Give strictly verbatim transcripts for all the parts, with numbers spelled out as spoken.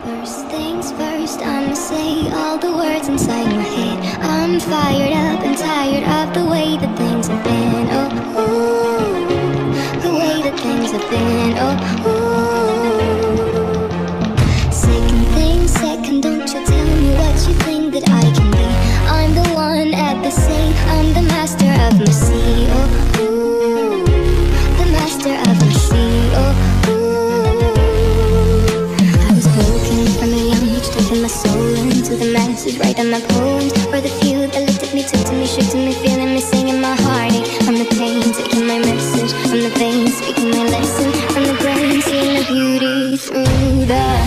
First things first, I'ma say all the words inside my head. I'm fired up and tired of the way that things have been. Oh, ooh, the way that things have been. Oh, ooh. Second thing, second, don't you tell me what you think that I can be. I'm the one at the same, I'm the master of my sea. Oh, ooh, the master of my sea. Oh, my soul into the masses, writing my poems for the few that looked at me, took to me, shook to me, feeling me, singing my heartache from the pain, taking my message from the veins, speaking my lesson from the brain, seeing the beauty through the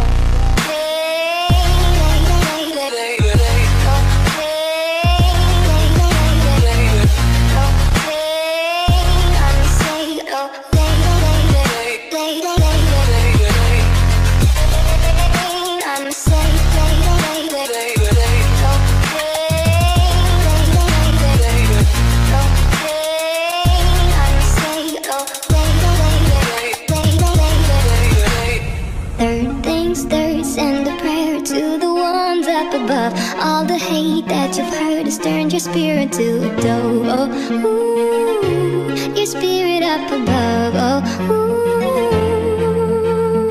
above. All the hate that you've heard has turned your spirit to a dove. Oh, ooh, your spirit up above. Oh, ooh.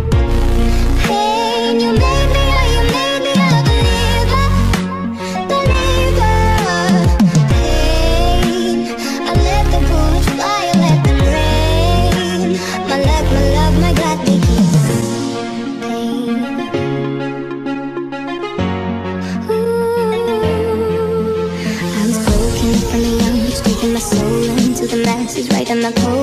Hey, you made me, oh, you made me a believer, believer. Pain, I let the bullets fly, I let them rain. My luck, my love, my God, they keep pain. My soul into the masses, writing my poem